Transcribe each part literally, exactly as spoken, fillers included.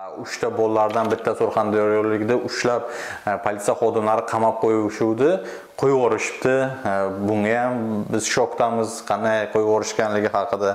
uchta bolalardan bitta Surxondaryolikda ushlab politsiya xodimlari qamab qo'yishuvdi, qo'yib yuborishibdi. Bunga ham biz shokdamiz, qanday qo'yib yuborishganligi haqida.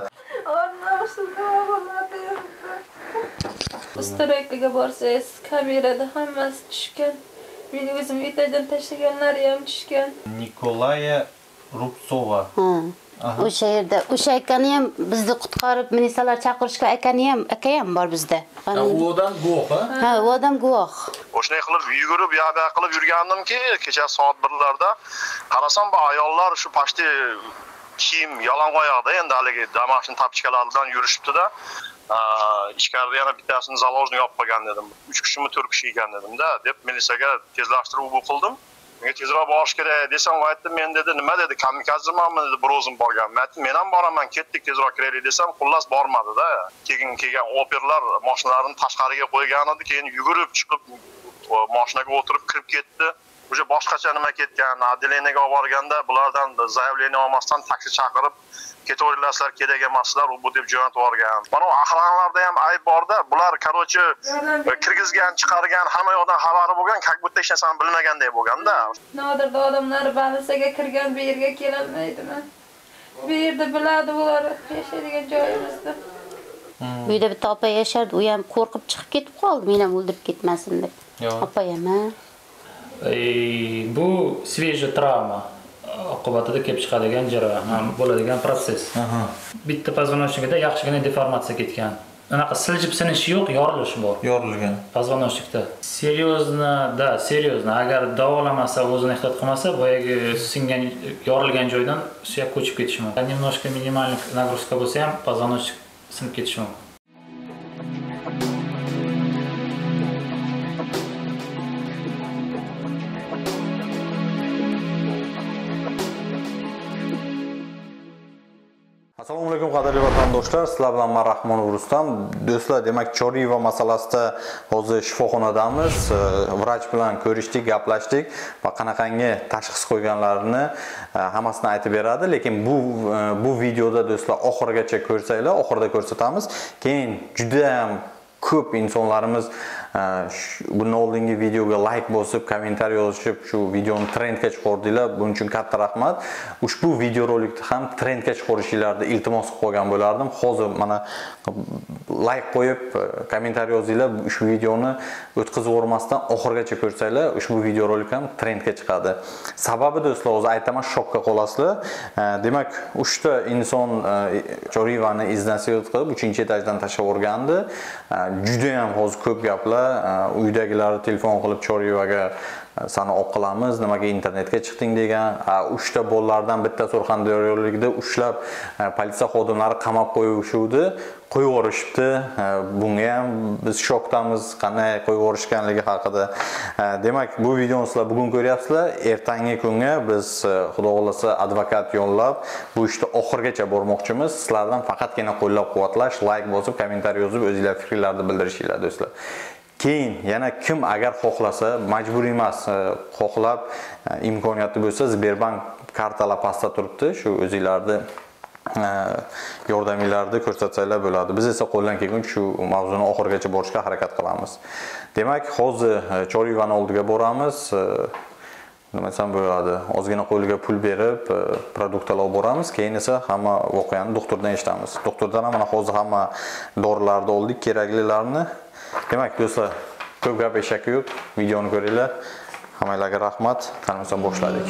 Ustarakliga borsangiz, kamerada hammasi tushgan. Men o'zim etajdan tashlaganlari ham tushgan. Nikolaya Rubtsova. O'sha yerda, o'sha akani ham bizni qutqarib, militsiyalar chaqirishga akani ham, aka ham bor bizda. U odam guvoh, ha? Ha, u odam guvoh. O'shunday qilib yugurib, yo'da qilib yurgandimki, kecha soat birlarda qarasam bu ayollar shu pashti kiyim yalang'oyoqda endi haligi damashni tapchkalari bilan yurishibdi-da. Ichkarida yana bittasini zaложник olib qo'ygan dedim. uch kishimi to'rt kishi ekan dedim-da, deb militsiyaga tezlashtirib bu qildim. Menga tezroq borish kerak desam, u aytdi, men dedi, nima dedi, kamikazemanmi dedi, bir o'zim borgan. Men aytdim, men ham boraman, ketdik tezroq kiraylik desam, xullas bormadi-da. Keyin kelgan operlar mashinalarini tashqariga qo'ygan edi, keyin yugurib chiqib mashinaga o'tirib kirib ketdi. O'sha boshqacha nima ketgan, отделениеga olib borganda bulardan заявление olmasdan taksi chaqirib ketaveringlar, kerak emaslar, u bu deb jo'natib yuborgan. Mana охранlarda ham ayb borda, bular короче kirgizgan, chiqargan, hamma yoqdan xabari bo'lgan, как будто hech narsani bilmaganday bo'lganda. Nodirda odamlar balisaga kirgan, bu yerga kelolmaydimi? Bu yerda biladi ular yashaydigan joyimizda. Bu yerda bitta opa yashardi, u ham qo'rqib chiqib ketib qoldi, men ham o'ldirib ketmasin deb. Opa ham, ha. Bu svejiy travma oqibatida kelib chiqadigan jarayon, bo'ladigan proses. Bitta позвоночникda yaxshigina deformatsiya ketgan. Unaqa siljib sinish yo'q, yorilish bor. Yorilgan. Позвоночникda. Серьезно, да, серьезно. Agar davolamasa, o'zini ehtiyot qilmasa, boyagi singan, yorilgan joydan suyak ko'chib ketishi mumkin. Немножко минимальный нагрузка bo'lsa ham позвоночник sinib ketishi mumkin. Assalomu alaykum qadrli vatandoshlar, sizlar bilan men Rahmonov Rustam. Do'stlar, demak Choriyeva masalasida hozir shifoxonadamiz. Vrach bilan ko'rishdik, gaplashdik va qanaqangi tashxis qo'yganlarini hammasini aytib beradi, lekin bu bu videoda do'stlar oxirigacha ko'rsanglar, oxirida ko'rsatamiz. Keyin juda ham ko'p insonlarimiz bundan oldingi videoga like bosib, kommentariy yozishib, shu videoni trendga chiqardinglar. Buning uchun katta rahmat. Ushbu video rolikni ham trendga chiqarishinglarni iltimos qilib qo'ygan bo'lardim. Hozir mana like qo'yib, kommentariy yozinglar. Shu videoni o'tkazib o'rmasdan oxirigacha ko'rsanglar, ushbu video rolik ham trendga chiqadi. Sababi do'stlar, o'zi aytaman, shokka qolasizlar. Demak, uchta inson Choriyevani iznasiyat qilib uchinchi etajdan tashlab o'rgandi. Juda ham hozir ko'p gaplar. Uydagilar telefon qilib Choriyevaga sani olib qilamiz, nimaga internetga chiqding degan. uchta bolalardan bitta Surxondaryolikda ushlab politsiya xodimlari qamab qo'yishuvdi, qo'yib yuborishibdi. Bunga ham biz shokdamiz, qanday qo'yib yuborishganligi haqida. Demak, bu videoni sizlar bugun ko'ryapsizlar. Ertangi kunga biz xudo xolasa advokat yo'llab bu ishni oxirigacha bormoqchimiz. Sizlardan faqatgina qo'llab-quvvatlash, like bosib, kommentariy yozib, o'zingizlar fikrlarni bildirishinglar do'stlar. Keyin yana kim agar xohlasa, majburiy emas, xohlab imkoniyati bo'lsa, Sberbank kartalar pastda turibdi. Shu o'zingizlarni yordaminglarni ko'rsatsanglar bo'ladi. Biz esa qo'ldan kelguncha shu mavzuni oxirigacha borishga harakat qilamiz. Demak, hozir Choriyevani oldiga boramiz. Nima desam bo'ladi? Ozgina qo'liga pul berib, produktlar olib boramiz. Keyin esa hamma voqeani doktordan eshitamiz. Doktordan ham mana hozir hamma dorilarni oldik, keraklilarni. Demak, do'stlar, ko'p gap eshak yo'q. Videoni ko'ringlar. Hammalarga rahmat. Qanimizdan boshladik.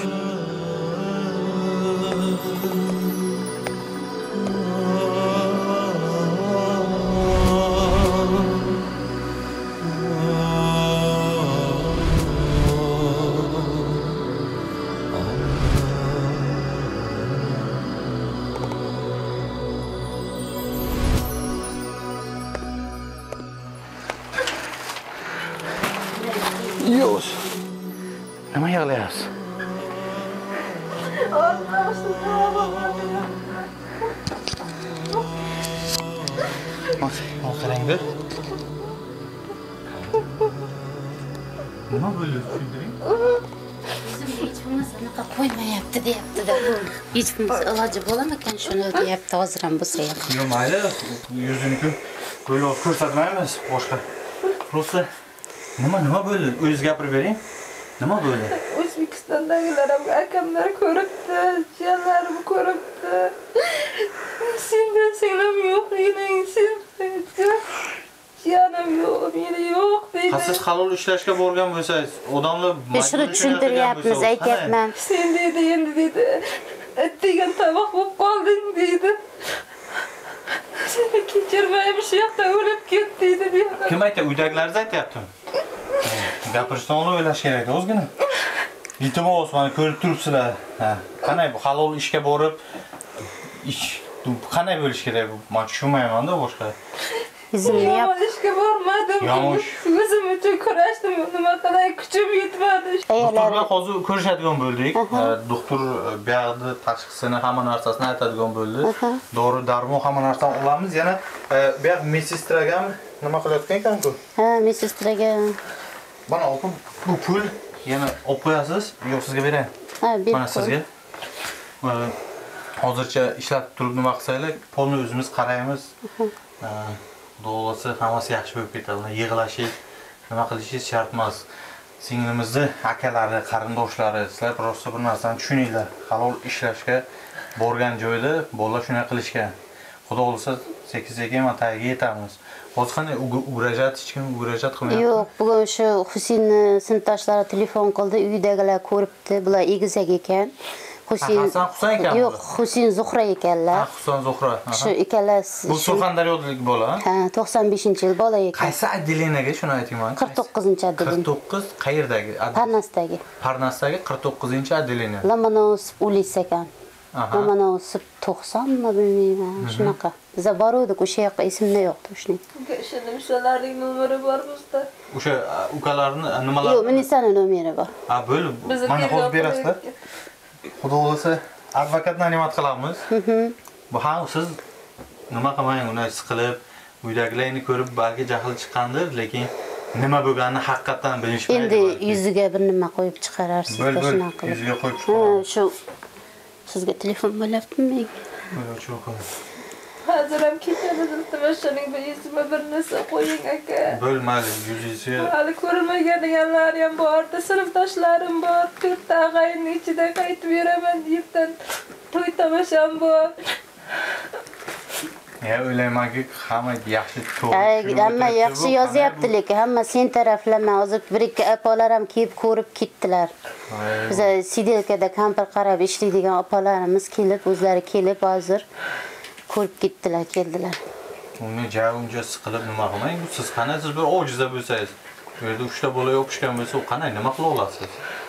Dios. Nima yig'layapsiz? Qarangda. Nima bo'ldi, tushuntiring? Hech bo'lmasa unaqa qo'ymayapti deyapti-da. Hech bo'lmasa iloji bo'lamakan shuni deyapti, hozir ham bo'lsa ham. Yo'q, mayli, yuzini ko'ylab ko'rsatmaymiz boshqa. Просто nima nima bo'ldi? O'zingiz gapirib bering. Nima bo'ldi? O'zbekistondagilar ham akamlar ko'ribdi, jiyanlarim ko'ribdi. Sendan singlim yo'q, mening sen. Jiyanim yo'q, meni yo'q deydi. Siz halol ishlashga borgan bo'lsangiz, odamlar Shuni tushuntiryapmiz, aytyapman. Sen dedi, endi dedi. Et degan tovoq bo'lib qolding deydi. Seni kechirmayman, shu yoqda o'lib ket deydi bu yoqda. Kim aytdi? Uydagilaringiz aytyaptimi? Gapirishdan oldin o'ylash kerak o'zgina. Iltimos, meni ko'rib turibsizlar. Ha, qanday bu halol ishga borib ish qanday bo'lish kerak bu? Men tushunmayman-da boshqa. O'zimni yap. Yomon ishga bormadim. Yomush. O'zim uchun kurashdim, nima qilay, kuchim yetmadi. Doktor bilan hozir ko'rishadigan bo'ldik. Doktor bu yerda tashxisini, hamma narsasini aytadigan bo'ldi. Dori, darmon, hamma narsani olamiz. Yana bu yer medsestraga nima qilayotgan ekan-ku? Ha, medsestraga. Mana o'qib, bu pul yana olib qo'yasiz, yo'q sizga beray. Ha, ber. Mana sizga. Hozircha ishlatib turib nima qilsanglar, pulni o'zimiz qaraymiz. Xudo hammasi yaxshi bo'lib ketadi. Yig'lashish, nima qilishingiz shart emas. Singlimizni akalari, qarindoshlari, sizlar prosta bir narsani tushuninglar. Halol ishlashga borgan joyda bolalar shunday qilishgan. Xudo xolisa sekin-sekin mataga yetamiz. Hozir qanday urajat hech kim urajat qilmayapti? Yo'q, bugun shu Husinni sinfdoshlari telefon qildi, uydagilar ko'ribdi, bular egizak ekan. Husin Hasan Husan ekan. Yo'q, Husin Zuhra ekanlar. Ha, Husan Zuhra. Shu ikkalasi. Bu Surxondaryolik bola. Ha, to'qson beshinchi yil bola ekan. Qaysi отделениyaga shuni ayting menga? qirq to'qqizinchi отделение. qirq to'qqiz qayerdagi? Parnasdagi. Parnasdagi qirq to'qqizinchi отделение. Lomonosov ulica ekan. Lomonosov to'qsonmi bilmayman, shunaqa. Biz boruvdik, o'sha yoqqa esimda yo'qdi shuning. O'sha nimsalarning nomeri bor bizda. O'sha ukalarni nimalar? Yo'q, minisani nomeri bor. Ha, bo'lib. Mana hozir berasizlar. Xudo xolisa advokatni animat qilamiz. Bu ham siz nima qilmang, uni siqilib, uydagilarni ko'rib balki jahli chiqqandir, lekin nima bo'lganini haqiqatan bilishmaydi. Endi yuziga bir nima qo'yib chiqararsiz, shunaqa qilib. Yuziga qo'yib Ha, chiqaramiz. shu sizga telefon bo'lyaptimi? Mana shu qo'ying. Hozir ham ketadi, iltimosning bir yuzima bir narsa qo'ying aka. Bo'lmaydi, yuzingizni. Hali ko'rmaganlar ham bor, sinfdoshlarim bor, to'rtta og'ayning ichida qaytib beraman deyibdan to'y tomosam bor. Ya o'ylaymanki, hamma yaxshi to'g'ri. Ay, hamma yaxshi yozyapti, lekin hamma sen taraflama. Hozir bir ikki opalar ham kelib ko'rib ketdilar. Biz Sidelkada kampir qarab ishlaydigan opalarimiz kelib, o'zlari kelib hozir ko'rib ketdilar, keldilar. Uni javunja siqilib nima qilmang? Siz qanday siz bir ojiza bo'lsangiz, bu yerda uchta bola yopishgan bo'lsa, u qanday nima qila olasiz?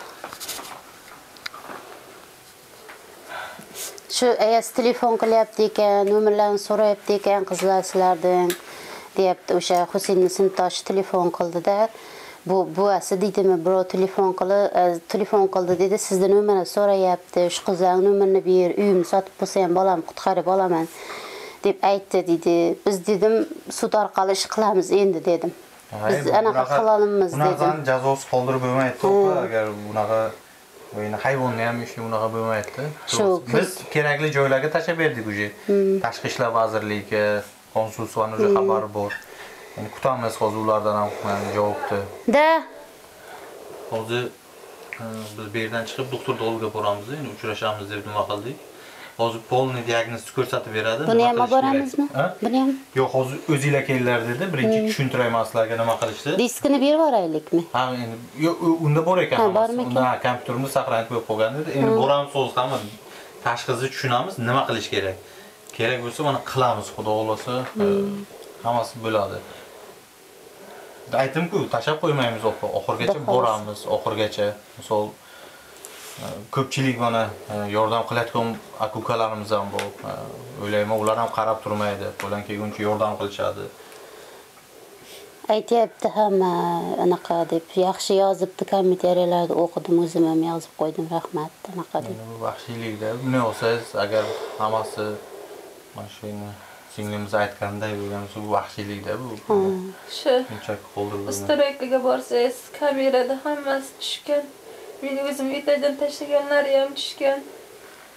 Shu ayas telefon qilyapti ekan, nomerlarni so'rayapti ekan qizlar sizlardan, deyapti. O'sha Husinning sinfdoshi telefon qildi-da, bu buvasi deydimi, birov telefon qilib, telefon qildi dedi, sizning nomerni so'rayapti. Shu qizlarning nomerini ber, uyimni sotib qo'ysa ham bolamni qutqarib olaman deb aytdi dedi. Biz dedim, sud orqali ish qilamiz endi dedim. Biz anaqa qilolamiz dedim. Bunaqani jazosiz qoldirib bo'lmaydi, to'g'ri, agar bunaqa o'yini hayvonni ham ishi unaqa bo'lmaydi. Biz kerakli joylarga tashab berdik uje. Tashqi ishlar vazirligiga, konsulsiyani uje xabari bor. Endi kutamiz hozir ulardan ham javobni. Da. Hozir biz bu yerdan chiqib doktor oldiga boramiz, endi uchrashamiz deb nima qildik. Hozir polni diagnozni ko'rsatib beradi. Buni ham olib boramizmi? Buni ham? Yo'q, hozir o'zinglar kelinglar dedi. Birinchi tushuntirayman sizlarga nima qilishni. Diskini berib yuboraylikmi? Ha, endi yo'q, unda bor ekan. Unda kompyuterimda saqlanib qo'yib qo'ygan edi. Endi boramiz hozir hamma tashxisni tushunamiz, nima qilish kerak. Kerak bo'lsa, mana qilamiz, xudo xolasa. Hammasi bo'ladi. Aytdim-ku, tashab qo'ymaymiz, oxirgacha boramiz, oxirgacha. Misol ko'pchilik mana yordam qilayotgan akukalarimiz ham bor. O'ylayman, ular ham qarab turmaydi. Qo'ldan kelguncha yordam qilishadi. Aytyapti hamma anaqa deb, yaxshi yozibdi, kommentariylarni o'qidim, o'zim ham yozib qo'ydim, rahmat, anaqa deb. Bu vahshiylikda, buni olsangiz, agar hammasi mana shuni singlimiz aytganday bo'lgan bo'lsa, bu vahshiylikda bu. Shu. Shunchaki qoldirib. Straykaga borsangiz, kamerada hammasi tushgan. Meni o'zim etadan tashlaganlari ham tushgan.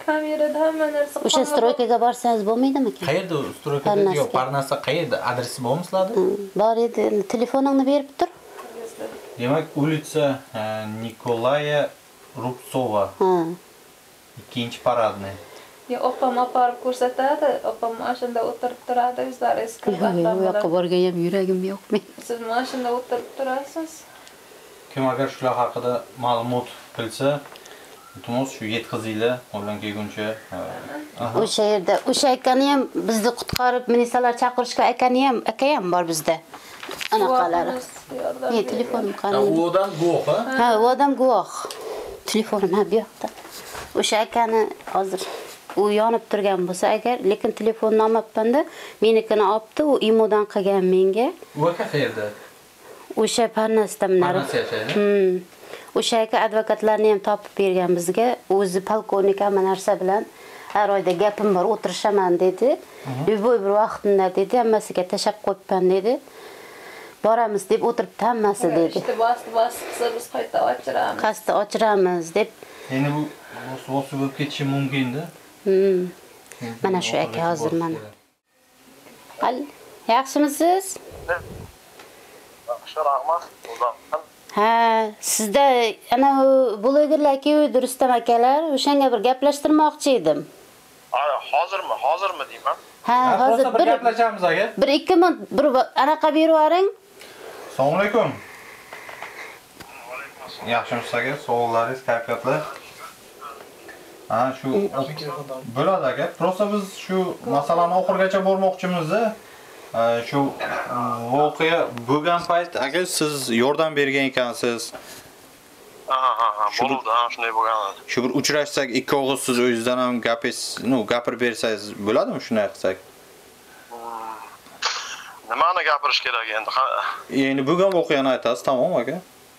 kamerada hamma narsa. O'sha stroykaga borsangiz bo'lmaydimi ekan? Qayerda stroykada? Parnaska. Yo'q, Parnaska qayerda? Adresi bormi sizlarda? Bor edi, endi telefoningni berib tur. Demak, улица e, Nikolaya Rubtsova, Ha. ikkinchi paradniy. Ya opam oparib ko'rsatadi. Opam mashinada o'tirib turadi, o'zlari eski Yo'q, u yoqqa borgan ham yuragim yo'q men. Siz mashinada o'tirib turasiz. Kim agar shular haqida ma'lumot bilsa, iltimos shu yetkazinglar, ular kelguncha. O'sha yerda, o'sha akani ham bizni qutqarib, militsiyalar chaqirishga akani ham, aka ham bor bizda. Anaqalari. Ne, telefonim qani? U odam guvoh, ha? Ha, u odam guvoh. Telefonim ha bu yoqda. O'sha akani hozir u yonib turgan bo'lsa agar, lekin telefonni olmabman-da, menikini olibdi, u imodan qilgan menga. U aka qayerda? O'sha Parnasda minari. Parnasda yashaydi? Hmm. O'sha aka advokatlarni ham topib bergan bizga. O'zi polkovnik hamma narsa bilan har oyda gapim bor, o'tirishaman dedi. Любой bir vaqtda dedi, hammasiga tashab qo'yibman dedi. Boramiz deb o'tiribdi hammasi dedi. İşte bastı bastı qilsa biz qayta ochiramiz. Qasdi ochiramiz deb. Endi bu bosib bo'lib ketishi mumkin-da. Hmm. Mana shu aka hozir mana. Al, yaxshimisiz? Yaxshi, rahmat. Ha, sizda ana blogerlar keldi Rustam akalar, o'shanga bir gaplashtirmoqchi edim. Hozirmi? Hozirmi deyman? Ha, hozir bir bir gaplashamiz aka. bir ikki minut bir anaqa berib yuboring. Assalomu alaykum. Yaxshimisiz aka? Savollaringiz, kayfiyatlar? Ha, shu bo'ladi aka. Prosta biz shu masalani oxirigacha bormoqchimiz-da. Shu voqea bo'lgan payt aka siz yordam bergan ekansiz. Ha, ha, ha, bo'ldi, ha, shunday bo'lgan. Shu bir uchrashsak, ikki og'iz siz o'zingizdan ham gapingiz, no, gapirib bersangiz bo'ladimi shunday qilsak? Nimani gapirish kerak endi? Endi bo'lgan voqeani aytasiz, tamom aka?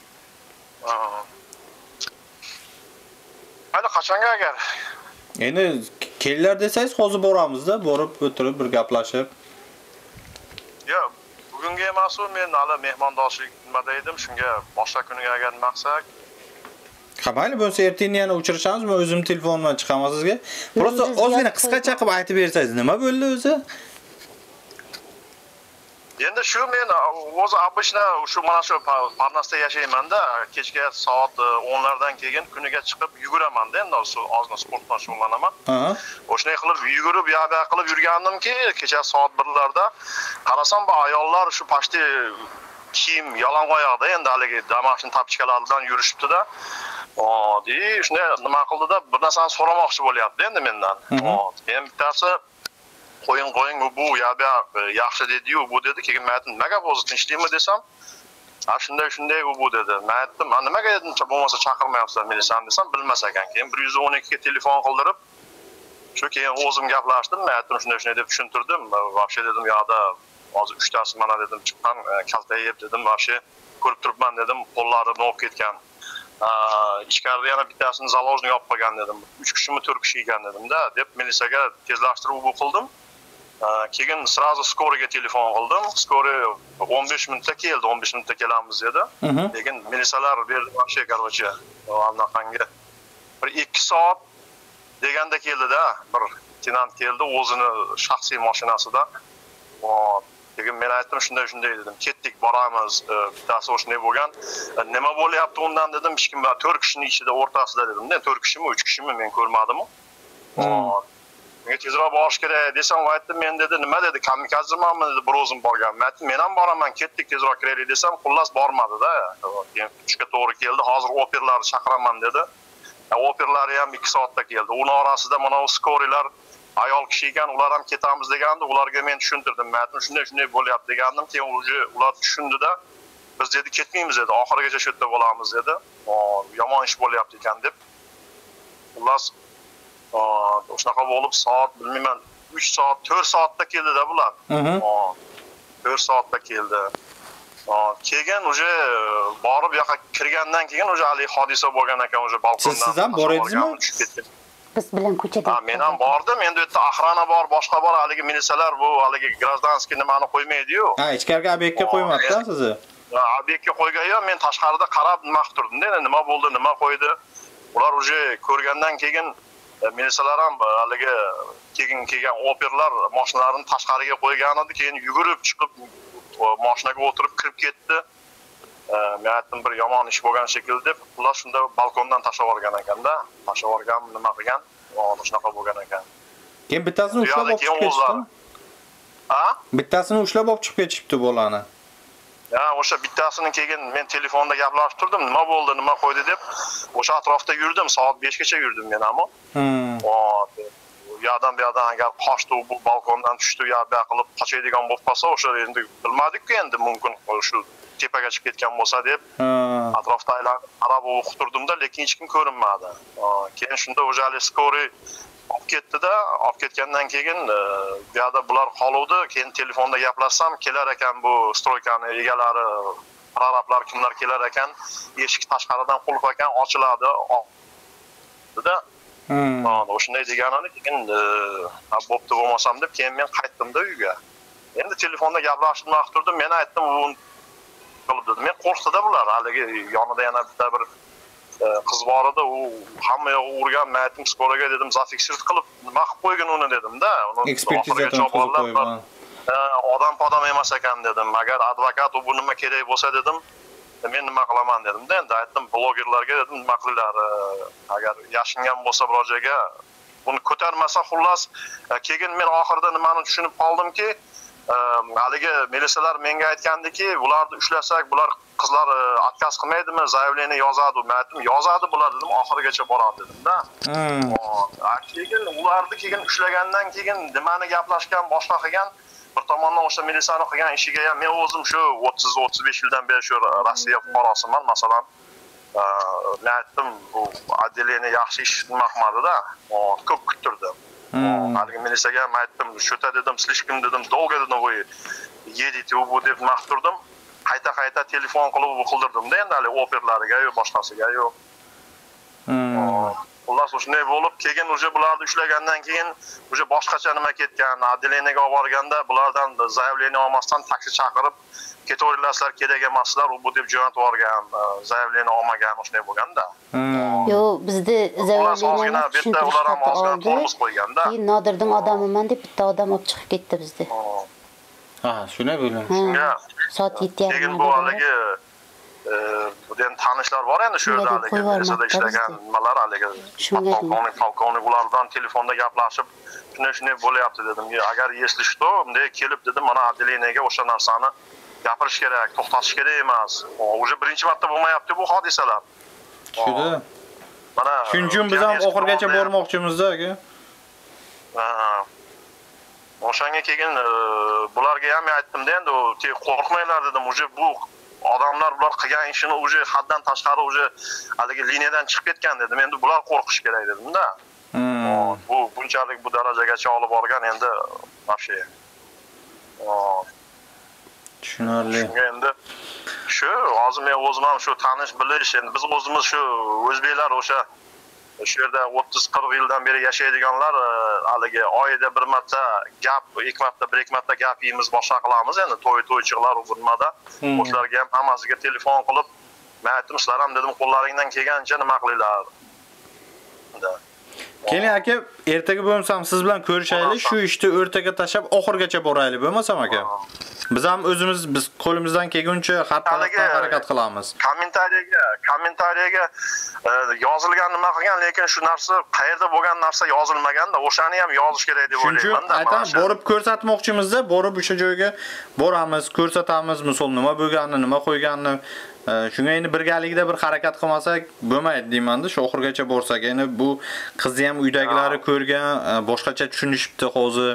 Hali qachonga agar? Endi kelinglar desangiz, hozir boramiz-da, borib o'tirib bir gaplashib. Yo'q, bugunga emas, men hali mehmondoshlik nimada edim, shunga boshqa kuniga agar maqsad. Ha, mayli bo'lsa ertaga yana uchrashamiz, men o'zim telefondan chiqaman sizga. Prosta ozgina qisqacha qilib aytib bersangiz, nima bo'ldi o'zi? Endi shu men o'zi обычно shu mana shu Parnasda yashayman-da, kechga soat o'nlardan keyin kuniga chiqib yuguraman-da, endi ozgina sport bilan shug'ullanaman. Ha. O'shanday qilib yugurib, yo'q qilib yurgandimki, kecha soat birlarda qarasam bu ayollar shu pashti kiyim yalang'oyoqda endi haligi damashin tapchkalar bilan yurishibdi-da. Odi, shunday nima qildi-da, bir narsani so'ramoqchi bo'lyapti endi mendan. Men bittasi qo'ying qo'ying bu yo'q yaxshi dedi-yu, bu dedi, keyin men aytdim, nimaga o'zi tinchlikmi desam, ha shunday shunday bu dedi. Men aytdim, "Men nimaga dedim, bo'lmasa chaqirmayapsizlar militsiyani" desam, bilmas ekan. Keyin bir yuz o'n ikki ga telefon qildirib, shu keyin o'zim gaplashdim, men aytdim shunday shunday deb tushuntirdim. Vobshe dedim, "Yo'da hozir uchtasi mana dedim, chiqqan kaltayib dedim, vobshe ko'rib turibman dedim, qo'llari nop ketgan. Ichkarida yana bittasini zaложник olib qolgan dedim. uch kishimi to'rt kishi ekan dedim-da, deb militsiyaga tezlashtirib bu qildim. Keyin sразу skoriga telefon qildim. Skori o'n besh minutda keldi, o'n besh minutda kelamiz dedi. Lekin militsiyalar berdi vobshe, короче, anaqangi bir ikki soat deganda keldi-da, bir tenant keldi o'zini shaxsiy mashinasida. Keyin men aytdim shunday shunday dedim. Ketdik, boramiz. Bittasi o'shanday bo'lgan. Nima bo'lyapti undan dedim. Hech kim to'rt kishining ichida o'rtasida dedim. Men to'rt kishimi, uch kishimi men ko'rmadim. Menga tezroq borish kerak desam, aytdim men dedi, nima dedi, kamikazemanmi dedi, bir o'zim borgan. Men aytdim, men ham boraman, ketdik tezroq kiraylik desam, xullas bormadi-da. Keyin uchga to'g'ri keldi. Hozir operlarni chaqiraman dedi. Operlari ham ikki soatda keldi. Uning orasida mana o skorilar ayol kishi ekan, ular ham ketamiz degandi, ularga men tushuntirdim. Men aytdim, shunday shunday bo'lyapti degandim. Keyin ular tushundi-da, biz dedi ketmaymiz dedi, oxirigacha shu yerda bo'lamiz dedi. Yomon ish bo'lyapti ekan deb. Xullas o'shanaqa bo'lib soat bilmayman uch soat, to'rt soatda keldi-da bular. to'rt soatda keldi. Keyin uje borib yoqqa kirgandan keyin uje hali hodisa bo'lgan ekan, uje balkondan. Siz ham bor edingizmi? Biz bilan ko'chada. Ha, men ham bordim. Endi u yerda axrana bor, boshqa bor, haligi militsiyalar bu haligi gражданский nimani qo'ymaydi-yu. Ha, ichkariga obyektga qo'ymabdi-da sizni. Ha, obyektga qo'ygan-yu, men tashqarida qarab nima qilib turdim-da, nima bo'ldi, nima qo'ydi. Ular uje ko'rgandan keyin militsiyalar ham haligi keyin kelgan operlar mashinalarini tashqariga qo'ygan edi, keyin yugurib chiqib mashinaga o'tirib kirib ketdi. Men aytdim bir yomon ish bo'lgan shekilli deb, ular shunda balkondan tashlab yuborgan ekanda, tashlab yuborgan, nima qilgan, mana shunaqa bo'lgan ekan. Keyin bittasini ushlab olib chiqib ketishdi. Ha? Bittasini ushlab olib chiqib ketishibdi bolani. Ya, o'sha bittasini keyin men telefonda gaplashib turdim, nima bo'ldi, nima qo'ydi deb, o'sha atrofda yurdim, soat besh gacha yurdim men ham. Hmm. U yerdan bu yerdan agar qochdi, bu balkondan tushdi, ya bu qilib qochadigan bo'lib qolsa, o'sha endi bilmadik-ku endi mumkin shu tepaga chiqib ketgan bo'lsa deb. Atrofda aylanib qarab o'qib turdim-da, lekin hech kim ko'rinmadi. Keyin shunda o'jali skoriy olib ketdi-da, olib ketgandan keyin bu yerda bular qoluvdi, keyin telefonda gaplashsam, kelar ekan bu stroykani egalari, prorablar kimlar kelar ekan, eshik tashqaridan qulf ekan, ochiladi. Da Hmm. O'shunday deganini keyin bo'pti bo'lmasam deb keyin men qaytdim-da uyga. Endi telefonda gaplashib turdim, men aytdim, u qilib dedim. Men qo'rqdi-da bular, haligi yonida yana bitta bir qiz bor edi, u hamma yo'q urgan, men aytdim, skoroga dedim, zafiksirat qilib nima qilib qo'ygan uni dedim-da. Uni ekspertizadan qilib qo'ygan. Odam podam emas ekan dedim. Agar advokat u bu nima kerak bo'lsa dedim, men nima qilaman dedim-da. Endi aytdim blogerlarga dedim, nima qilinglar, agar yashingan bo'lsa biror joyga buni ko'tarmasa, xullas keyin men oxirida nimani tushunib qoldimki, haligi militsiyalar menga aytgandiki, bularni ushlasak, bular qizlar отказ qilmaydimi, zaявление yozadi. Men aytdim, yozadi bular dedim, oxirigacha boradi dedim-da. Keyin ularni keyin ushlagandan keyin nimani gaplashgan, boshqa qilgan, bir tomondan o'sha militsiyani qilgan ishiga ham men o'zim shu o'ttiz o'ttiz besh yildan beri shu Rossiya fuqarosiman, masalan, men aytdim, bu отделение yaxshi ish qilmadi-da, ko'p kuttirdim. Haligi militsiyaga ham aytdim, shuta dedim, slishkim dedim, dolgo dedim, voy, yedite u bu deb maqturdim. Qayta-qayta telefon qilib qildirdim-da, endi hali operlariga yo boshqasiga yo. Xullas shunday bo'lib, keyin o'sha bularni ushlagandan keyin o'sha boshqacha nima ketgan, отделениеga olib borganda bulardan zaявление olmasdan taksi chaqirib, ketaveringlar, kerak emaslar, u bu deb jo'natib yuborgan, zaявление olmagan, shunday bo'lganda. Yo'q, bizda zaявление bitta ular ham ozgina tormoz qo'yganda. Keyin Nodirning odamiman deb bitta odam olib chiqib ketdi bizda. Ha, shunday bo'lgan. Soat yetti yarim. Keyin bu haligi bu den tanishlar bor endi shu yerda haligi militsiya ishlagan nimalar haligi polkovnik polkovnik ulardan telefonda gaplashib shunday shunday bo'lyapti dedim. Agar если что, bunday kelib dedim, mana отделениеga o'sha narsani gapirish kerak, to'xtatish kerak emas. O'sha birinchi marta bo'lmayapti bu hodisalar. Shunda. Mana shuning uchun biz ham oxirgacha bormoqchimiz-da, aka. Ha. O'shanga keyin bularga ham aytdim-da, endi qo'rqmanglar dedim, o'sha bu odamlar bular qilgan ishini o'sha haddan tashqari o'sha haligi liniyadan chiqib ketgan dedim. Endi bular qo'rqish kerak dedim-da. Bu bunchalik bu darajagacha olib borgan endi вообще. Tushunarli. Endi shu hozir men o'zim ham shu tanish bilish, endi biz o'zimiz shu o'zbeklar o'sha shu yerda o'ttiz qirq yildan beri yashaydiganlar haligi oyida bir marta gap, ikki marta, bir ikki marta gap yeymiz, boshqa qilamiz endi to'y to'ychilar u bunmada. O'shalarga ham hammasiga telefon qilib, men aytdim, sizlar ham dedim, qo'llaringdan kelgancha nima qilinglar. Keling aka, ertaga bo'lsam siz bilan ko'rishaylik, shu ishni o'rtaga tashab oxirgacha boraylik, bo'lmasam aka. Biz ham o'zimiz biz qo'limizdan kelguncha xat-xatdan harakat qilamiz. Kommentariyaga, kommentariyaga yozilgan nima qilgan, lekin shu narsa qayerda bo'lgan narsa yozilmaganda, o'shani ham yozish kerak deb o'ylayman-da. Aytam, borib ko'rsatmoqchimizda, borib o'sha joyga boramiz, ko'rsatamiz, misol nima bo'lganini, nima qo'yganini. Shunga endi birgalikda bir harakat qilmasak bo'lmaydi deyman-da, shu oxirgacha borsak. Endi bu qizni ham uydagilari ko'rgan, boshqacha tushunishibdi hozir.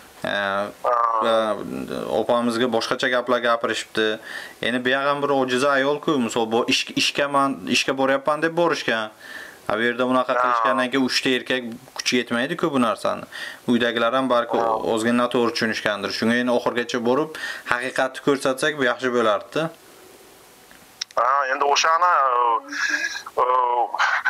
Opamizga boshqacha gaplar gapirishibdi. Endi bu ham bir ojiza ayol-ku, misol bu ish ishga men ishga boryapman deb borishgan. Ha bu yerda bunaqa qilishgandan keyin uchta erkak kuchi yetmaydi-ku bu narsani. Uydagilar ham balki ozgina to'g'ri tushunishgandir. Shunga endi oxirgacha borib haqiqatni ko'rsatsak bu yaxshi bo'lardi-da. Ha, endi o'shani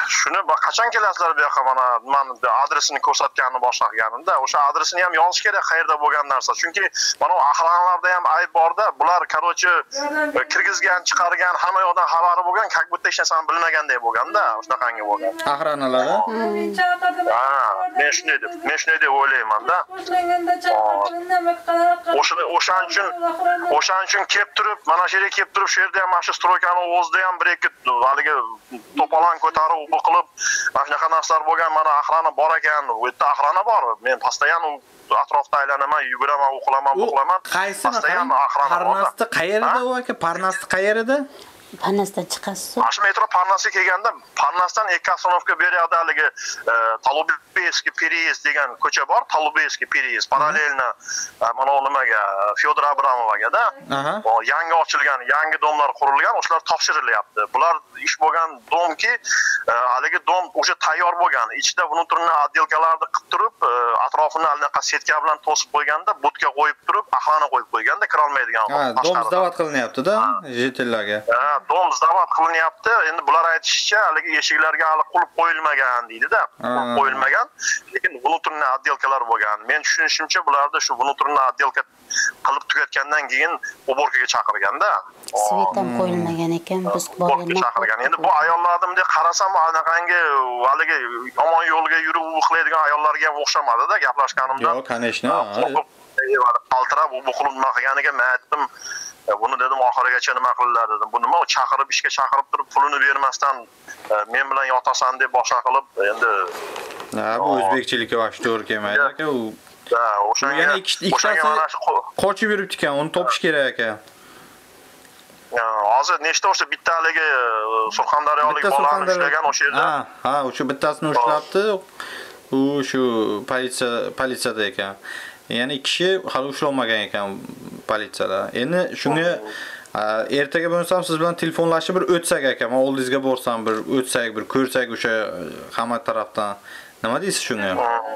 shuni qachon kelasizlar bu yoqqa mana men adresini ko'rsatganini boshlaganimda o'sha adresini ham yozish kerak qayerda bo'lgan narsa chunki mana ahlanlarda ham ayb borda bular короче kirgizgan chiqargan hamma yoqdan xabari bo'lgan как будто hech narsani bilmaganday bo'lganda shunaqangi bo'lgan Ahronalar. Men chaqirdim. men shunday deb men shunday deb o'ylaymanda Boshlanganda chaqirdim nima qanaqa o'sha o'shaning uchun o'shaning uchun kelib turib mana shu yerga kelib turib shu yerda ham mana shu stroykani o'zida ham bir ikki haligi to'polon ko'tarib u qilib mana shunaqa narsalar bo'lgan mana ahrana bor ekan u yerda ahrana bor men постоянно atrofda aylanaman yuguraman o'qilaman o'qilaman Qaysi ahrana bor Parnasda qayerida u aka? Parnasda qayerida? Parnasdan chiqasiz. Mana shu metro Parnasga kelganda Parnasdan ikki avtomobilga beriyapti haligi Talubeyskiy переезд degan ko'cha bor Talubeyskiy переезд parallelni mana nimaga Fyodor Abramovaga-da yangi ochilgan yangi domlar qurilgan o'shalar topshirilyapti bular ish bo'lgan domki haligi dom o'sha tayyor bo'lgan ichida внутренний отделкаларni qilib turib atrofini anaqa setka bilan to'sib qo'yganda budka qo'yib turib ahlani qo'yib qo'yganda kira olmaydigan dom zdavat qilinyapti-da jetellarga dom zdavat qilinyapti endi bular aytishicha haligi eshiklarga hali qulf qo'yilmagan deydi-da qulf qo'yilmagan lekin внутренний отделкалар bo'lgan men tushunishimcha bularda shu внутренний отделка qilib tugatgandan keyin уборкаga chaqirganda Svet ham qo'yilmagan ekan biz borgandan chaqirgan endi bu ayollarni bunday qarasam anaqangi haligi omon yo'lga yurib uxlaydigan ayollarga ham o'xshamadi-da gaplashganimda yo'q конечно qaltirab u qilib nima qilganiga men aytdim buni dedim oxirigacha nima qildilar dedim bu nima chaqirib ishga chaqirib turib pulini bermasdan men bilan yotasan deb boshqa qilib endi ha bu o'zbekchilikka vaqt to'g'ri kelmaydi aka u o'shanga yana ikkitasi qochib yuribdi ekan uni topish kerak aka hozir nechta o'sha bitta haligi surxondaryolik bolani ushlagan o'sha yerda ha ha o'sha bittasini ushlabdi u shu politsiya politsiyada ekan yana ikki kishi hali ushlanmagan ekan politsiyalar endi shunga ertaga bo'lsam siz bilan telefonlashib bir o'tsak aka men oldingizga borsam bir o'tsak bir ko'rsak o'sha hamma tarafdan nima deysiz shunga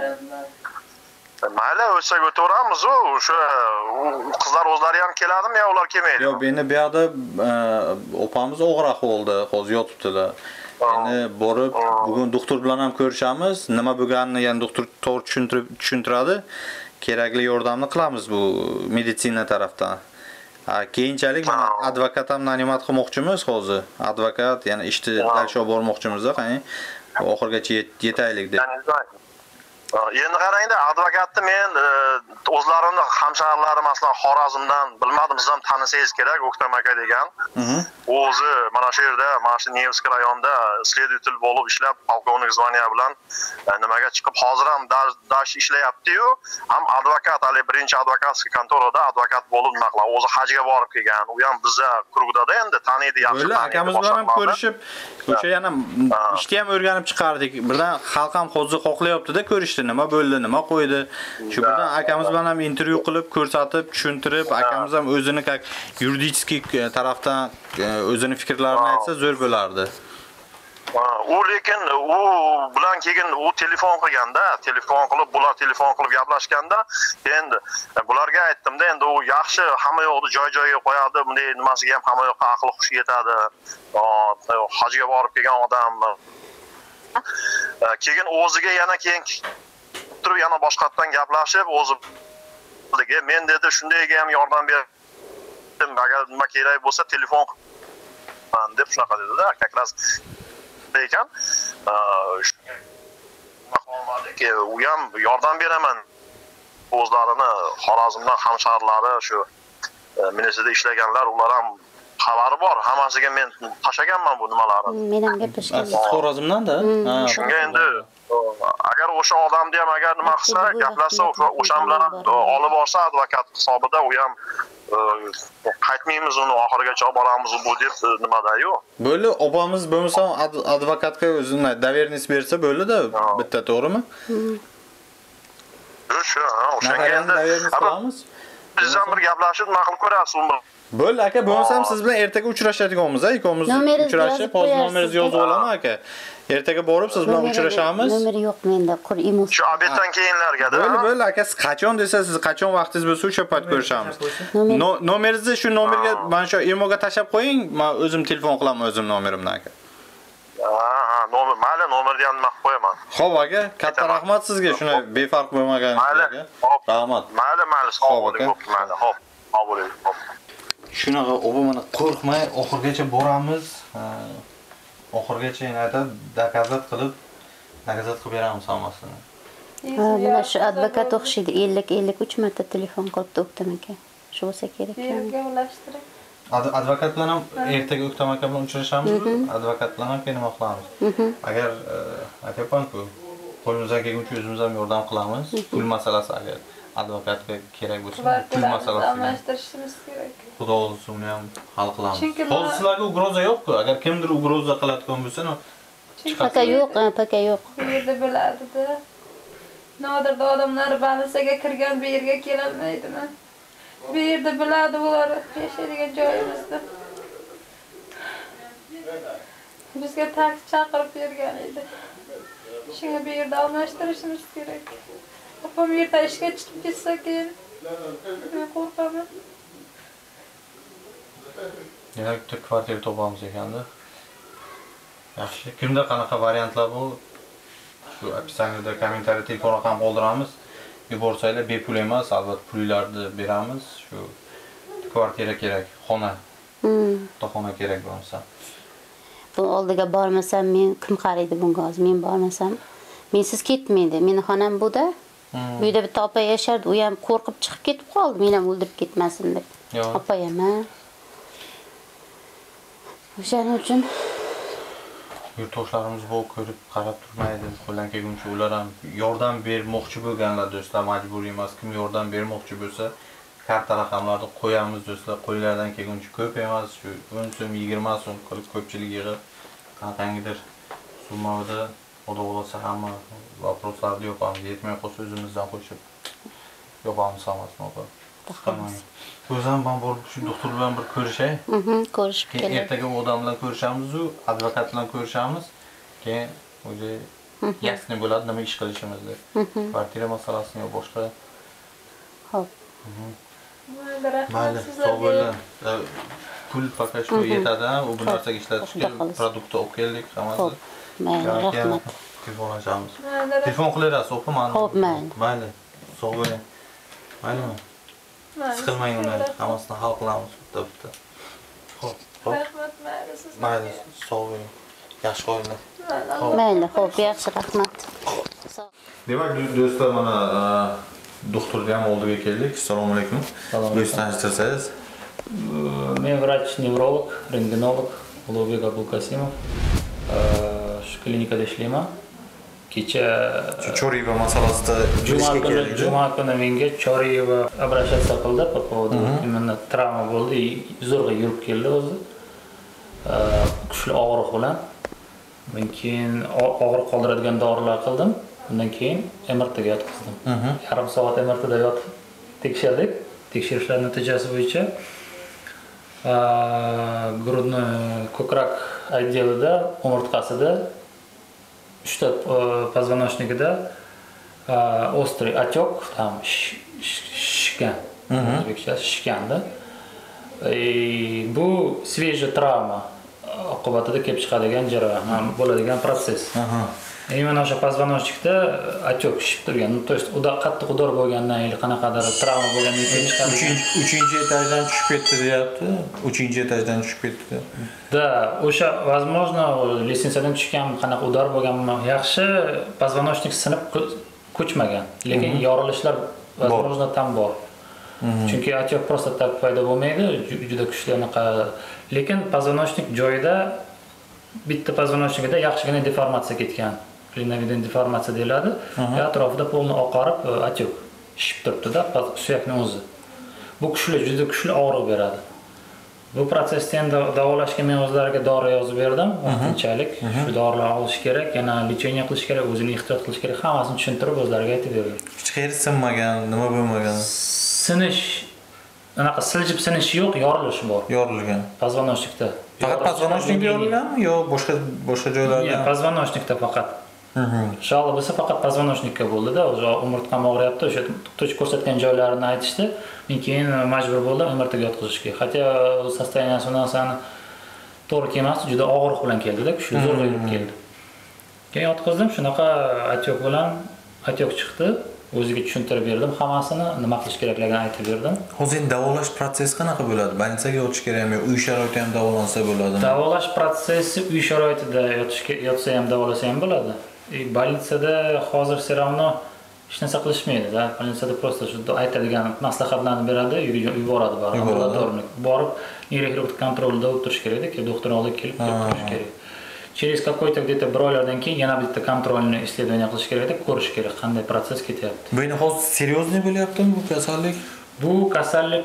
mayli o'tsak o'taveramiz o'sha qizlar o'zlari ham keladimi yo ular kelmaydi yo'q endi bu yoqda opamiz og'ir ahvolda hozir yotibdilar endi borib bugun doktor bilan ham ko'rishamiz nima bo'lganini yana doktor to'g'ri tushuntirib tushuntiradi kerakli yordamni qilamiz bu meditsina tarafdan keyinchalik mana advokat ham nanimat qilmoqchimiz hozir advokat yana ishni dalsho bormoqchimiz-da qani oxirgacha yetaylik deb endi qarangda advokatni men o'zlarimni hamshahrilarim masalan Xorazmdan bilmadim siz ham tanisangiz kerak O'ktam aka degan o'zi mana shu yerda mana shu Nevskiy rayonida следователь bo'lib ishlab polkovnik zvaniya bilan nimaga chiqib hozir ham dash ishlayapti-yu ham advokat hali birinchi advokatskiy kontorada advokat bo'lib nima qiladi o'zi hajga borib kelgan u ham bizda krugda endi taniydi yaxshi taniydi akamiz bilan ham ko'rishib o'sha yana ishni ham o'rganib chiqardik birdan xalq ham hozir xohlayapti-da ko'rish nima bo'ldi nima qo'ydi shu bilan akamiz bilan ham intervyu qilib ko'rsatib tushuntirib akamiz ham o'zini как юридический tarafdan o'zini fikrlarini aytsa zo'r bo'lardi u lekin u bilan keyin u telefon qilganda telefon qilib bular telefon qilib gaplashganda endi bularga aytdimda endi u yaxshi hamma yoqni joy joyiga qo'yadi bunday nimasiga ham hamma yoqqa aqli hushi yetadi hajga borib kelgan odam keyin o'ziga yana keyin turib yana boshqatdan gaplashib o'zi men dedi shundayga ham yordam berdim agar nima kerak bo'lsa telefon deb shunaqa dedi-da как раз ekan maqomadagi u ham yordam beraman o'zlarini Xorazmdan hamshahrilari shu ministrda ishlaganlar ular ham xabari bor hammasiga men tashlaganman bu nimalarni men ham gaplashganman siz Xorazmdan-da shunga endi agar o'sha odamni ham agar nima qilsa gaplashsa o'sha bilan ham olib borsa advokat hisobida u ham qaytmaymiz uni oxirigacha olib boramiz bu deb nimada-yu bo'ldi opamiz bo'lmasa advokatga o'zini doверенность bersa bo'ldi-da bitta to'g'rimi shu o'shanga endi qilamiz biz ham bir gaplashib nima qilib ko'ramiz u bo'ldi aka bo'lmasa siz bilan ertaga uchrashadiganmiz a ikkovimiz uchrashib hozir nomeringizni yozib olaman aka ertaga borib siz bilan uchrashamiz nomeri yo'q menda qur emos shu obeddan keyinlarga-da bo'ldi bo'ldi aka siz qachon desa siz qachon vaqtingiz bo'lsa o'sha payt ko'rishamiz nomeringizni shu nomerga mana shu emoga tashlab qo'ying men o'zim telefon qilaman o'zim nomerimdan aka Ha, ha, nomer, mayli, nomerni ham nima qilib qo'yaman. Xo'p aka, katta rahmat sizga shuni befarq bo'lmaganingizga. Rahmat. Mayli, mayli, sog' bo'ling, xo'p, mayli, xo'p. Sog' bo'ling, xo'p. Shunaqa o'ba mana qo'rqmay oxirgacha boramiz. Oxirgacha yana aytadi, dokazat qilib, dokazat qilib beramiz hammasini. Mana shu advokat o'xshaydi, ellik ellik uch marta telefon qilib o'ktam aka. Shu bo'lsa kerak. Yerga ulashtirib. Advokat bilan ham ertaga O'ktam aka bilan uchrashamiz. Advokat bilan ham nima qilamiz? Agar aytayapman-ku, qo'limizdan kelguncha o'zimiz ham yordam qilamiz. Pul masalasi agar advokatga kerak bo'lsa, pul masalasini almashtirishimiz kerak. Xudo o'zi uni ham hal qilamiz. Chunki Hozir sizlarga ugroza yo'q-ku. Agar kimdir ugroza qiladigan bo'lsa, Paka yo'q, paka yo'q. Bu yerda biladi-da. Nodirda odamlar balisaga kirgan bu yerga kelolmaydimi? Bu yerda biladi ular yashaydigan joyimizda. Bizga taksi chaqirib bergan edi. Shunga bu yerda almashtirishimiz kerak. Opam yerda ishga chiqib ketsa keyin men qo'rqaman. yana bitta kvartira topamiz ekanda. Yaxshi. Kimda qanaqa variantlar bor? Shu opisiyaniyada kommentariy telefon raqam qoldiramiz. Yuborsanglar bepul emas, albatta pullarni beramiz. Shu kvartira kerak, xona. Hmm. Xona kerak bo'lsa. Bu oldiga bormasam men kim qaraydi bunga hozir? Men bormasam mensiz ketmaydi. Meni xonam bu-da. Bu yerda bitta opa yashardi, u ham qo'rqib chiqib ketib qoldi, men ham o'ldirib ketmasin deb. Opa ham, ha. O'shaning uchun yurtdoshlarimiz bu ko'rib qarab turmaydi. Qo'ldan kelguncha ular ham yordam bermoqchi bo'lganlar do'stlar, majburiy emas. Kim yordam bermoqchi bo'lsa, karta raqamlarni qo'yamiz do'stlar. Qo'ylardan kelguncha ko'p emas, shu o'n so'm, yigirma so'm qilib ko'pchilik yig'ib qanaqangidir summada xudo xolasa hamma vопросlarni yopamiz. Yetmay qolsa o'zimizdan qo'shib yopamiz hammasini opa. O'zim ham borib shu doktor bilan bir ko'rishay. Mhm, ko'rishib keladi. Ertaga u odam bilan ko'rishamiz, u advokat bilan ko'rishamiz. Keyin o'zi yasni bo'ladi nima ish qilishimizni. Kvartira masalasini yo boshqa. Xo'p. Mayli, sog' bo'ling. Pul faqat shu yetadi, u bu narsaga ishlatishga produktni olib keldik hammasi. Mayli, rahmat. Telefonlashamiz. Telefon qilaverasiz, o'qiman. Xo'p, mayli. Mayli, sog' bo'ling. Maylimi? Siqilmang uni, hammasini hal qilamiz bitta bitta. Xo'p, xo'p. Rahmat, mayli siz. Mayli, sog' bo'ling. Yaxshi qo'yinglar. Mayli, xo'p, yaxshi, rahmat. Demak, do'stlar, mana doktorga ham oldiga keldik. Assalomu alaykum. O'zingizni tanishtirsangiz. Men vrach-nevrolog, rentgenolog Ulug'bek Abdukasimov. Shu klinikada ishlayman. Kecha Choriyeva masalasida juma kuni juma kuni menga Choriyeva обращаться qildi по поводу именно travma bo'ldi, zo'rg'a yurib keldi o'zi. Kuchli og'riq bilan. Men keyin og'riq qoldiradigan dorilar qildim. Undan keyin M R T ga yotqizdim. Yarim soat M R T da yotib tekshirdik. Tekshirishlar natijasi bo'yicha grudni ko'krak отделida, umurtqasida uchta позвоночникida острый отек, там shishgan, o'zbekcha shishganda. Bu свежая travma oqibatida kelib chiqadigan jarayon, bo'ladigan proses. Именно o'sha позвоночникda отек shishib turgan. То есть uda qattiq udor bo'lgandan yoki qanaqadir travma bo'lgandan keyin chiqadigan. uchinchi etajdan tushib ketdi deyapti. uchinchi etajdan tushib ketdi. Da, o'sha возможно lestnisadan tushgan, qanaqa udor bo'lganmi, yaxshi позвоночник sinib ko'chmagan, lekin yorilishlar возможно tam bor. Chunki отек просто так paydo bo'lmaydi, juda kuchli anaqa. Lekin позвоночник joyida bitta позвоночникda yaxshigina deformatsiya ketgan. Klinovidin deformatsiya deyiladi. Atrofida polni oqarib, отек shishib turibdi-da, suyakning o'zi. Bu kuchli, juda kuchli og'riq beradi. Bu prosesda endi davolashga men o'zlariga dori yozib berdim, vaqtinchalik. Shu dorilarni olish kerak, yana lecheniya qilish kerak, o'zini ehtiyot qilish kerak, hammasini tushuntirib o'zlariga aytib berdim. Hech qayeri sinmagan, nima bo'lmagan. Sinish, anaqa siljib sinish yo'q, yorilish bor. Yorilgan. Позвоночникda. Faqat позвоночникda yorilganmi yo boshqa boshqa joylarda? Yo'q, позвоночникda faqat. Inshaalloh bo'lsa faqat позвоночникka bo'ldi-da, o'sha umurtqam og'riyapti, o'sha to'ch ko'rsatgan joylarini aytishdi. Men keyin majbur bo'ldim M R T ga yotqizishga. Хотя soстояние sonasini to'g'ri kelmasdi, juda og'riq bilan keldi-da, kuchli zo'rg'a yurib keldi. Keyin yotqizdim, shunaqa atyoq bilan atyoq chiqdi. O'ziga tushuntirib berdim hammasini, nima qilish kerakligini aytib berdim. Hozir davolash protsessi qanaqa bo'ladi? Больницаga yotish kerakmi, uy sharoitida ham davolansa bo'ladimi? Davolash protsessi uy sharoitida yotishga yotsa ham davolasa ham bo'ladi. E, больницада hozir все равно hech narsa qilishmaydi. Больницада просто shu aytadigan maslahatlarni beradi, yuboradi baribir. Ambulatornik borib, neyroxirurg kontrolida o'tirish kerak-da, keyin doktor oldiga kelib o'tirish kerak. Через какой-то где-то bir oylardan keyin yana bitta kontrolni исследование qilish kerak deb ko'rish kerak, qanday protsess ketyapti. Bu endi hozir seriozniy bo'lyaptimi bu kasallik? Bu kasallik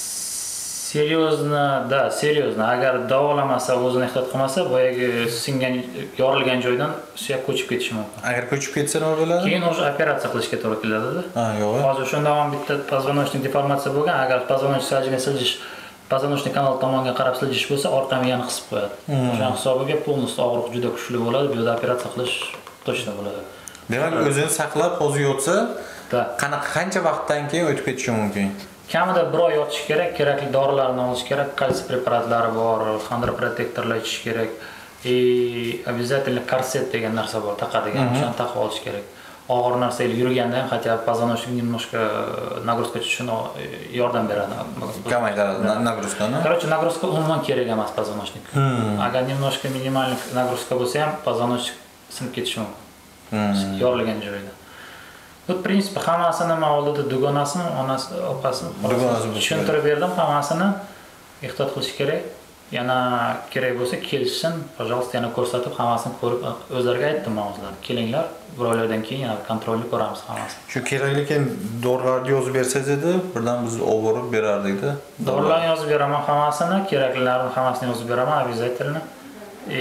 seriozna, da, seriozna. Agar davolamasa, o'zini ehtiyot qilmasa, boyagi singan, yorilgan joydan suyak ko'chib ketishi mumkin. Agar ko'chib ketsa nima bo'ladi? Keyin o'sha operatsiya qilishga to'g'ri keladi-da. Ha, yo'q. Hozir shunda ham bitta позвоночник deformatsiya bo'lgan, agar позвоночник sajga siljish позвоночный kanal tomonga qarab siljish bo'lsa, orqa miyani qisib qo'yadi. O'sha hisobiga полностью og'riq juda kuchli bo'ladi, bu yerda operatsiya qilish точно bo'ladi. Demak, o'zini saqlab hozir yotsa, qanaqa qancha vaqtdan keyin o'tib ketishi mumkin? Kamida bir oy yotish kerak, kerakli dorilarni olish kerak, kalsiy preparatlari bor, xondroprotektorlar ichish kerak. И обязательно korset degan narsa bor, taqadigan, o'shani taqib olish kerak. Og'ir narsalar yurganda ham хотя бы позвоночник немножко нагрузка tushishini yordam beradi. Kamaytiradi nagruzkani. Короче, нагрузка umuman kerak emas позвоночник. Agar немножко минимальный нагрузка bo'lsa ham позвоночник sinib ketishi mumkin. Yorilgan joyda. Bu prinsip hammasini nima oldida dugonasimi, onasi, opasimi, tushuntirib berdim hammasini. Ehtiyot qilish kerak. Yana kerak bo'lsa kelishsin, пожалуйста, yana ko'rsatib hammasini ko'rib o'zlariga aytdim men o'zlari. Kelinglar, bir oylardan keyin yana kontrolni ko'ramiz hammasini. Shu kerakli ekan dorilarni yozib bersangiz edi, birdan biz olib borib berardik-da. Dorilarni yozib beraman hammasini, keraklilarini hammasini yozib beraman обязательно. И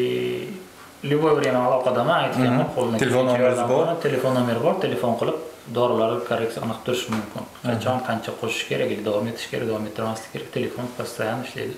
любой время aloqadaman, aytganman, qo'ldan telefon nomeringiz bor, telefon nomeri bor, telefon qilib dorilarni korreksiya aniq turish mumkin. Qachon qancha qo'shish kerak, davom etish kerak, davom ettirmaslik kerak, telefon постоянно ishlaydi.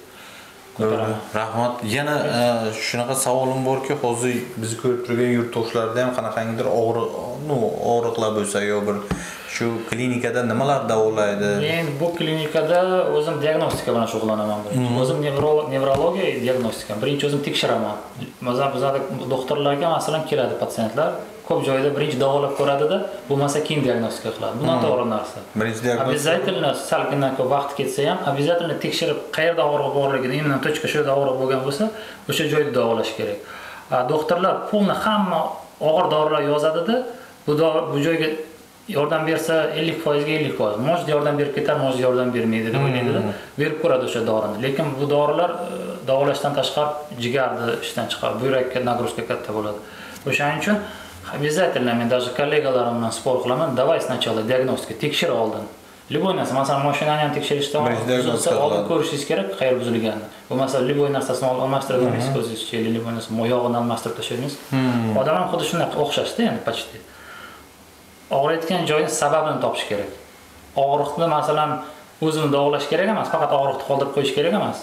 Rahmat. Yana shunaqa savolim borki, hozir bizni ko'rib turgan yurtdoshlarda ham qanaqangidir og'riq, no, og'riqlar bo'lsa yo bir shu klinikada nimalar davolaydi? Men bu klinikada o'zim diagnostika bilan shug'ullanaman. O'zim nevrologiya, diagnostika. Birinchi o'zim tekshiraman. Masalan, bizlarda doktorlarga masalan keladi patsientlar, ko'p joyda birinchi davolab ko'radi-da, bo'lmasa keyin diagnostika qiladi. Bu noto'g'ri narsa. Birinchi diagnostika. Обязательно salkindan ko'p vaqt ketsa ham, обязательно tekshirib, qayerda og'riq borligini, imnon точка shu yerda og'riq bo'lgan bo'lsa, o'sha joyda davolash kerak. Doktorlar pulni hamma og'ir dorilar yozadi-da, bu bu joyga yordam bersa ellik foiz ga ellik foiz. Может yordam berib ketar, может yordam bermaydi deb o'ylaydi-da. Berib ko'radi o'sha dorini. Lekin bu dorilar davolashdan tashqari jigarni ishdan chiqarib, buyrakka nagruzka katta bo'ladi. O'shaning uchun обязательно men даже kollegalarim bilan spor qilaman. Давай сначала диагностика, tekshir oldin. Любой narsa, masalan, mashinani ham tekshirishdan oldin ko'rishingiz kerak, qayerda buzilganini. Bu masalan, любой narsasini almashtirib olmaysiz, ko'zingizcha, любой narsa, moyog'ini almashtirib tashlaymiz. Odam ham xuddi shunday o'xshashda, ya'ni почти. Og'riyotgan joyning sababini topish kerak. Og'riqni masalan o'zini davolash kerak emas, faqat og'riqni qoldirib qo'yish kerak emas.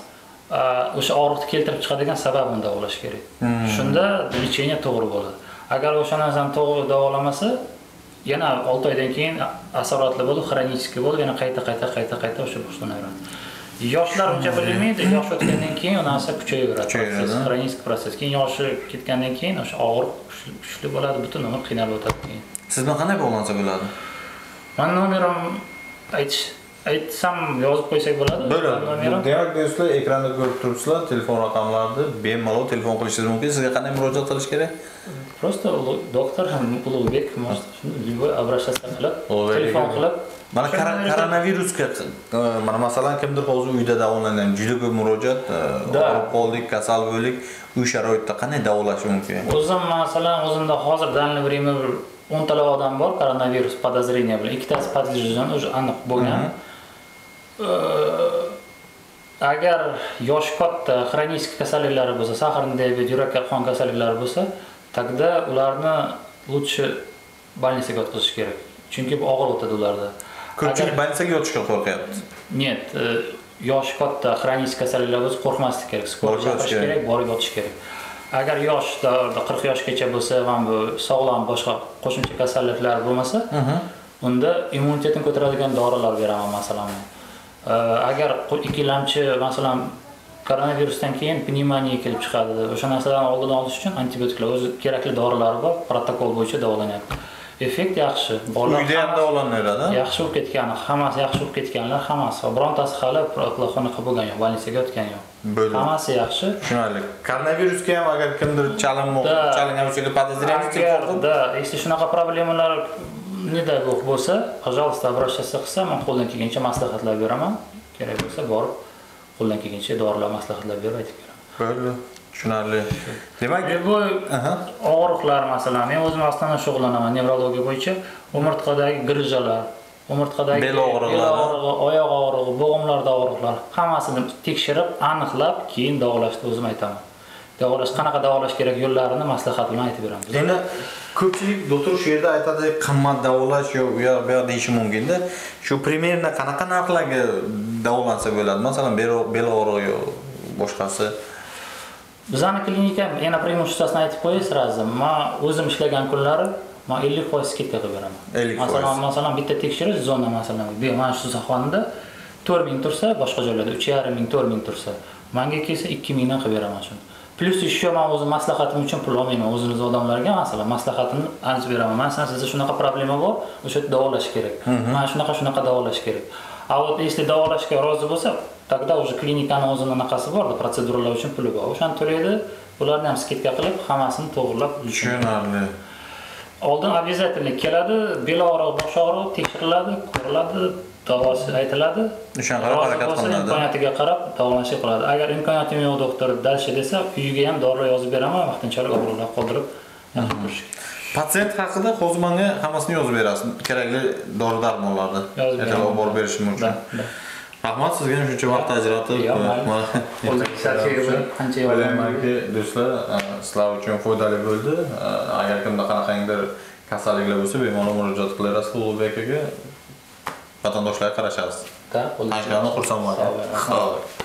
O'sha og'riqni keltirib chiqadigan sababini davolash kerak. Shunda lecheniya to'g'ri bo'ladi. Agar o'sha narsani to'g'ri davolamasa, yana olti oydan keyin asoratli bo'lib, xronический bo'lib, yana qayta-qayta qayta-qayta o'sha boshlanaveradi. Yoshlar uncha bilmaydi, yosh o'tgandan keyin u narsa kuchayaveradi. Xronический proses. Keyin yoshi ketgandan keyin o'sha og'riq kuchli bo'ladi, butun umr qiynalib o'tadi keyin. Siz bilan qanday bog'lansa bo'ladi? Men nomerim aytish aytsam yozib qo'ysak bo'ladi. Nomerim. Demak, do'stlar, ekranda ko'rib turibsizlar, telefon raqamlarini bemalol telefon qilishingiz mumkin. Sizga qanday murojaat qilish kerak? Просто doktor ham Ulug'bek может любой обращаться qilib, telefon qilib, mana koronavirusga mana masalan kimdir hozir uyda davolangan, juda ko'p murojaat, og'rib qoldik, kasal bo'ldik, uy sharoitida qanday davolash mumkin? O'zim masalan o'zimda hozir данное время o'n ta odam bor koronavirus podozreniya bilan, ikkitasi подтвержден, уже aniq bo'lgan. Agar yosh katta xronический kasalliklari bo'lsa, saharni diabet, yurak qon kasalliklari bo'lsa, тогда ularni лучше больницаga yotqizish kerak. Chunki bu og'ir o'tadi ularda. Ko'pchilik больницаga yotishga qo'rqyapti. Нет, yosh katta xronический kasalliklar bo'lsa, qo'rqmaslik kerak, skor chaqirish kerak, borib yotish kerak. Agar yoshda qirq yoshgacha bo'lsa, va bu sog'lom boshqa qo'shimcha kasalliklar bo'lmasa, unda immunitetni ko'taradigan dorilar beraman masalan. Agar ikkilamchi masalan koronavirusdan keyin pnevmoniya kelib chiqadi. O'sha narsalarni oldini olish uchun antibiotiklar o'zi kerakli dorilar bor, protokol bo'yicha davolanyapti. Effekt yaxshi. Uyda ham davolanadi. Yaxshi bo'lib ketgani, hammasi yaxshi bo'lib ketganlar, hammasi. Birontasi hali plaxonaga bo'lgan yo'q, больницаga o'tgan yo'q. Hammasi yaxshi. Tushunarli. Koronavirusga ham agar kimdir chalinmoq, chalingan bo'lsa, podozrение da, если shunaqa problemalar nida yo'q bo'lsa, пожалуйста, обращаться qilsa, men qo'ldan kelgancha maslahatlar beraman. Kerak bo'lsa, borib qo'ldan kelgancha dorilar maslahatlar berib aytib beraman. Bo'ldi. Tushunarli. Demak, bu og'riqlar masalan, men o'zim aslida shug'ullanaman nevrologiya bo'yicha, umurtqadagi grijjalar, umurtqadagi bel og'riqlari, oyoq og'rig'i, bo'g'imlarda og'riqlar, hammasini tekshirib, aniqlab, keyin davolashni o'zim aytaman. Davolash, qanaqa davolash kerak yo'llarini maslahat bilan aytib beramiz. Endi ko'pchilik doktor shu yerda aytadi, qimmat davolash yo'q, u yoq bu yoq deyishi mumkin-da. Shu primerna qanaqa narxlarga davolansa bo'ladi? Masalan, bel og'rig'i yo'q, boshqasi. Bizning klinika yana preimуществосini aytib qo'yay sразу. Men o'zim ishlagan kunlari men ellik foiz skidka qilib beraman. Masalan, masalan bitta tekshirish zona masalan, mana shu sohanda to'rt ming tursa, boshqa joylarda uch yarim ming, to'rt ming tursa, menga kelsa ikki ming dan qilib beraman shuni. Plus еще men o'zim maslahatim uchun pul olmayman. O'zimiz odamlarga masalan maslahatimni aytib beraman. Masalan, sizda shunaqa problema bor, o'sha davolash kerak. Mana shunaqa shunaqa davolash kerak. A вот если davolashga rozi bo'lsa, тогда уже klinikani o'zining anaqasi bor-da, protseduralar uchun puli bor. O'shani to'laydi, bularni ham skidka qilib, hammasini to'g'rilab tushunarli. Oldin обязательно keladi, bel og'rig'i, bosh og'rig'i tekshiriladi, ko'riladi, davosi aytiladi. O'shanga qarab harakat qilinadi. Imkoniyatiga qarab davolanish qiladi. Agar imkoniyatim yo'q doktor dalsha desa, uyiga ham dorilar yozib beraman, vaqtinchalik og'riqlar qoldirib yotib turish. Pasiyent haqida hozir menga hammasini yozib berasiz. Kerakli dori-darmonlarni ertaga borib berishim uchun. Rahmat sizga shuncha vaqt ajratib, qancha yo'lamanki do'stlar, sizlar uchun foydali bo'ldi. Agar kimda qanaqangidir kasalliklar bo'lsa, bemalol murojaat qilaverasiz Ulug'bek akaga. Vatandoshlarga qarashasiz. Da, xursand bo'laman.